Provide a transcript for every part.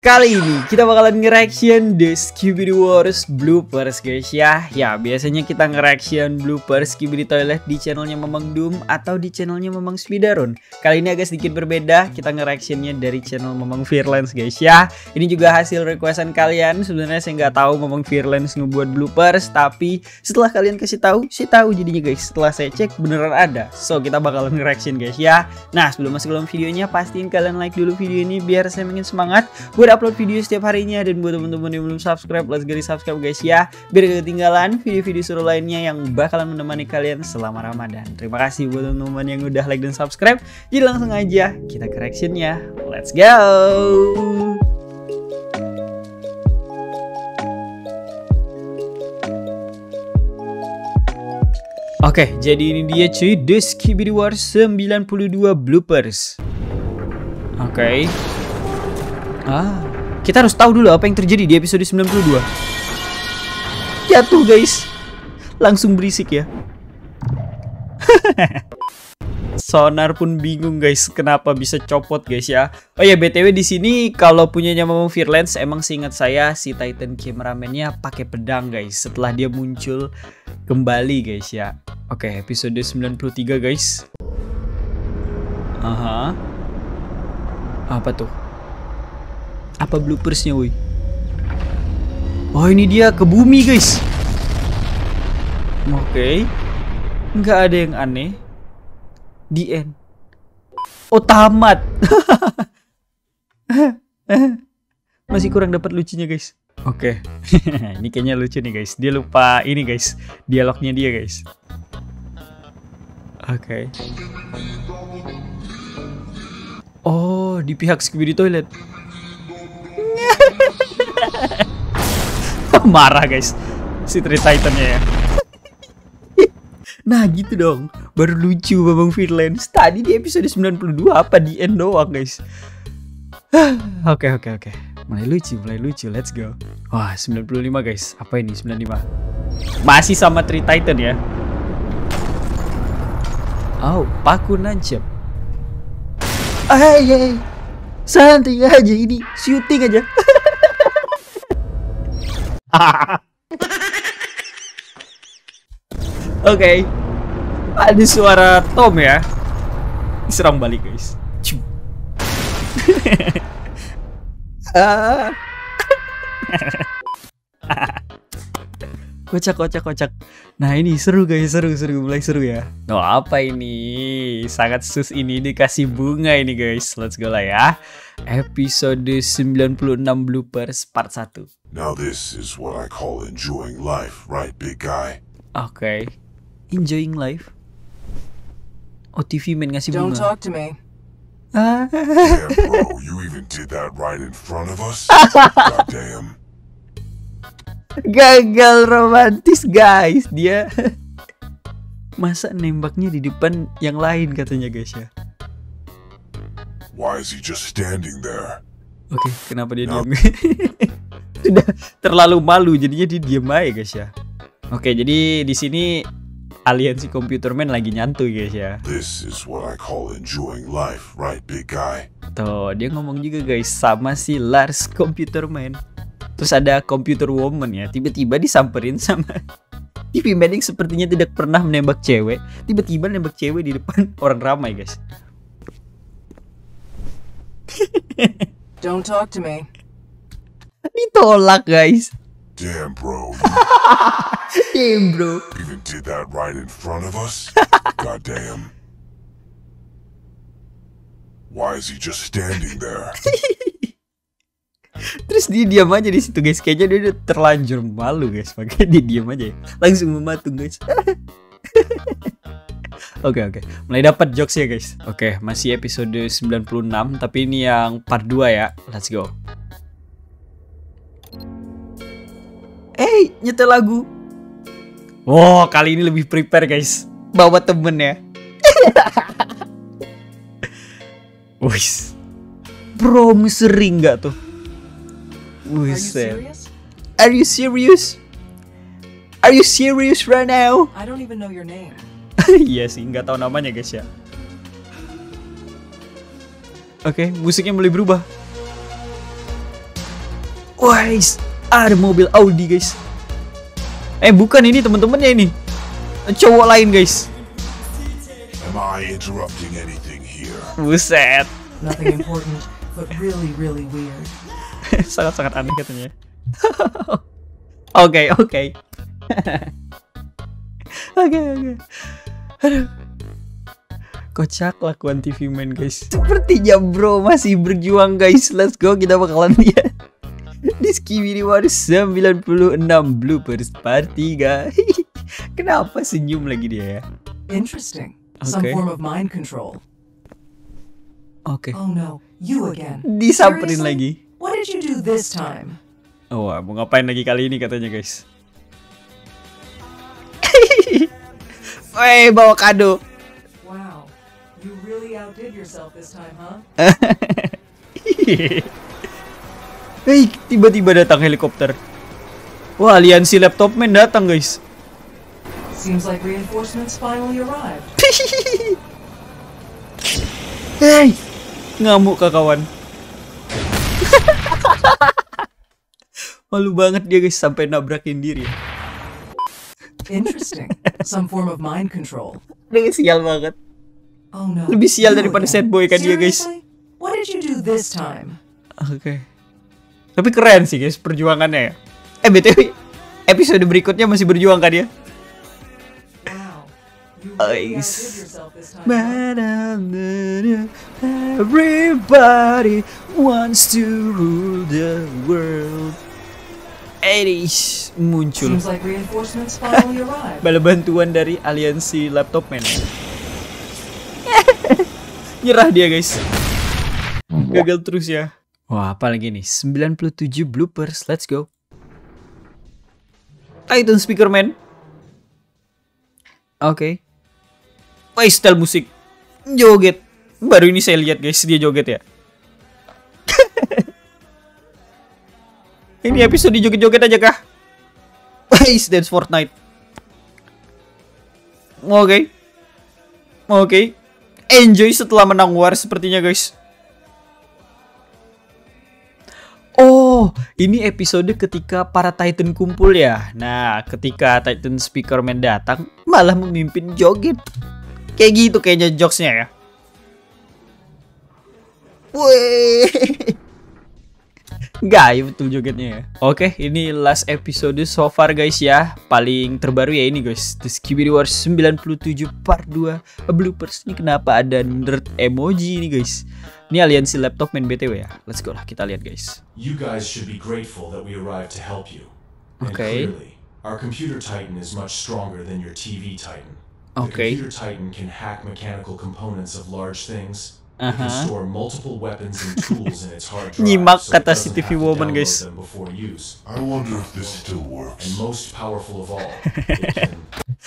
Kali ini kita bakalan nge-reaction The Skibidi Wars bloopers guys ya. Ya biasanya kita nge-reaction bloopers Skibidi Toilet di channelnya Mamang Doom atau di channelnya Mamang Speedrun. Kali ini agak sedikit berbeda, kita nge-reactionnya dari channel Mamang Virlance guys ya. Ini juga hasil requestan kalian. Sebenarnya saya nggak tahu Mamang Virlance ngebuat bloopers, tapi setelah kalian kasih tahu, saya tahu jadinya guys. Setelah saya cek beneran ada. So kita bakalan nge-reaction guys ya. Nah sebelum masuk ke dalam videonya, pastiin kalian like dulu video ini biar saya makin semangat buat upload video setiap harinya. Dan buat teman-teman yang belum subscribe, let's get subscribe guys ya, biar gak ketinggalan video-video seru lainnya yang bakalan menemani kalian selama Ramadan. Terima kasih buat teman-teman yang udah like dan subscribe. Jadi langsung aja kita ke reactionnya, let's go. Oke, jadi ini dia cuy, The Skibidi Wars 92 bloopers. Oke. Kita harus tahu dulu apa yang terjadi di episode 92. Jatuh guys. Langsung berisik ya. Sonar pun bingung guys kenapa bisa copot guys ya. Oh ya BTW di sini kalau punyanya Mamang Virlance, emang seingat saya si Titan Cameramennya pakai pedang guys setelah dia muncul kembali guys ya. Oke, episode 93 guys. Apa tuh? Apa bloopersnya woi? Oh ini dia ke bumi guys. Oke. Nggak ada yang aneh. The end. Oh tamat. Masih kurang dapat lucunya guys. Oke. Ini kayaknya lucu nih guys. Dia lupa ini guys, dialognya dia guys. Oke. Oh di pihak Skibidi Toilet. Marah guys si Titannya ya. Nah gitu dong, baru lucu Mamang Virlance. Tadi di episode 92 apa di end doang guys. Oke. Mulai lucu, let's go. Wah 95 guys, apa ini 95? Masih sama Titan ya. Oh paku nancep. Hey, santai aja, ini syuting aja. Oke. Ada suara Tom ya. Diserang balik guys. Kocak. Nah ini seru guys, seru mulai seru ya. Oh apa ini? Sangat sus ini dikasih bunga ini guys. Let's go lah ya. Episode 96 bloopers part 1. Now this is what I call enjoying life, right big guy? Oke. Enjoying life. Oh TV main ngasih bunga. Don't talk to me. Damn bro, you even did that right in front of us? Goddamn. Gagal romantis guys dia. Masa nembaknya di depan yang lain katanya guys ya. Why is he just standing there? Oke, kenapa dia diam? Sudah terlalu malu jadinya dia diam aja guys ya. Oke, jadi di sini aliansi Computerman lagi nyantuy guys ya. This is what I call enjoying life, right big guy? Tuh, dia ngomong juga guys sama si Lars Computerman. Terus ada Computer Woman ya, tiba-tiba disamperin sama TV Man yang sepertinya tidak pernah menembak cewek, tiba-tiba nembak cewek di depan orang ramai guys. Don't talk to me. Ditolak guys. Damn bro, Damn bro. you even did that right in front of us? Goddamn. Why is he just standing there? Terus dia diam aja di situ guys. Kayaknya dia udah terlanjur malu guys, makanya dia diam aja. Langsung mematung guys. Oke. Mulai dapat jokes ya guys. Oke, masih episode 96 tapi ini yang part 2 ya. Let's go. Nyetel lagu. Wow, kali ini lebih prepare guys. Bawa temen ya. Wis. Bro, sering nggak tuh? Are you serious? Are you serious right now? I don't even know your name. Iya sih, nggak tahu namanya guys ya. Oke, musiknya mulai berubah. Guys, ada mobil Audi guys. Bukan, ini teman-temannya ini. Cowok lain guys. Am I interrupting anything here? Buset. Nothing important, but really, really weird. Sangat-sangat aneh katanya. Oke. Oke. Aduh. Kocak lakuan TV Man guys. Sepertinya bro masih berjuang guys. Let's go, kita bakalan lihat di Skibidi Wars 96 bloopers part 3. Kenapa senyum lagi dia ya? Interesting. Some Okay. form of mind control. Oke. Oh no, you again. Disamperin Seriously? lagi. What did you do this time? Oh, mau ngapain lagi kali ini katanya guys. Weh, bawa kado. Wow, you really outdid yourself this time, huh? Hei, tiba-tiba datang helikopter. Wah, aliansi laptop man datang guys. Seems like reinforcements finally arrived. Hei, ngamuk kak kawan. Malu banget dia guys sampai nabrakin diri. Interesting. Some form of mind control. Dia sial banget. Oh no. Lebih sial you daripada sad again. boy kan dia guys. Seriously? What did you do this time? Oke. Tapi keren sih guys perjuangannya ya. BTW episode berikutnya masih berjuang kan dia. Wow. You really Nice. outdid yourself this time. Huh? Everybody wants to rule the world. Muncul Seems like reinforcements finally arrived. bala bantuan dari aliansi laptop man. Nyerah dia guys. Gagal terus ya. Wah, apalagi nih 97 bloopers. Let's go. Titan speaker man. Oke. Wah, style musik joget. Baru ini saya lihat guys dia joget ya. Ini episode joget-joget aja kah? Wais, dance Fortnite. Oke. Enjoy setelah menang war sepertinya guys. Oh, ini episode ketika para Titan kumpul ya. Nah, ketika Titan Speakerman datang, malah memimpin joget. Kayak gitu kayaknya jokesnya ya. Wih. Gaya betul jogetnya ya. Oke, ini last episode so far guys ya. Paling terbaru ya ini guys, The Skibidi Wars 97 part 2 bloopers. Ini kenapa ada nerd emoji ini guys? Ini aliansi laptop main BTW ya. Let's go lah, kita lihat guys. You guys should be grateful that we arrived to help you. And Okay. clearly, our computer titan is much stronger than your TV titan. Okay. The computer titan can hack mechanical components of large things. It can store multiple weapons and tools in its hard drive, Nyimak so it kata doesn't si TV have to Woman, download guys. them before use. I wonder if this still And works. most powerful of all, it can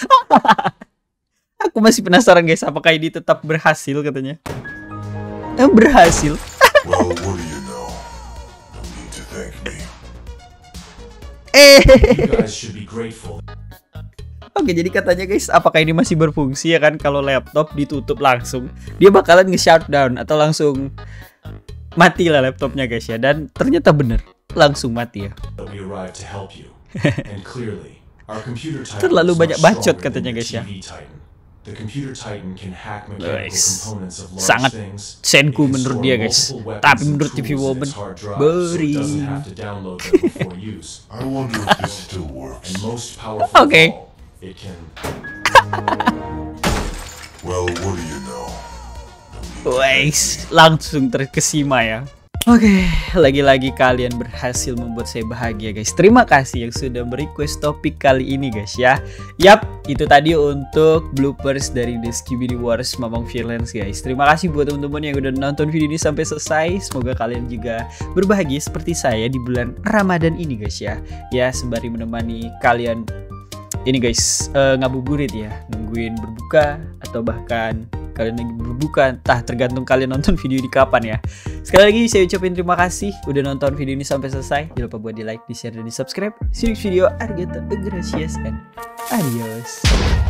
Aku masih penasaran guys, apakah ini tetap berhasil katanya? Berhasil. Well, what do you know? No need to thank me. you guys should be grateful. Oke, jadi katanya guys, apakah ini masih berfungsi ya kan kalau laptop ditutup langsung? Dia bakalan nge-shutdown atau langsung mati lah laptopnya guys ya. Dan ternyata bener, langsung mati ya. That we arrived to help you. And clearly, our computer titan Terlalu is banyak much bacot stronger katanya than guys your ya. TV titan. The computer titan can hack mechanical Guys, components of large sangat things. senku It can menurut store dia guys. multiple weapons Tapi and menurut TV tools in Woman, its hard drive, so it boring. doesn't have to download them before use. I wonder if this still works. And most powerful Okay. of all, it can Well, what do you know? Wais, langsung terkesima ya. Oke, lagi-lagi kalian berhasil membuat saya bahagia guys. Terima kasih yang sudah merequest topik kali ini guys ya. Yap, itu tadi untuk bloopers dari The Skibidi Wars Mamang Freelance guys. Terima kasih buat teman-teman yang udah nonton video ini sampai selesai. Semoga kalian juga berbahagia seperti saya di bulan Ramadan ini guys ya. Ya, sembari menemani kalian ini guys, ngabuburit ya, nungguin berbuka atau bahkan kalian lagi berbuka, entah tergantung kalian nonton video ini kapan ya. Sekali lagi saya ucapin terima kasih udah nonton video ini sampai selesai. Jangan lupa buat di like, di share, dan di subscribe. See you next video. Arigato, gracias, and adios.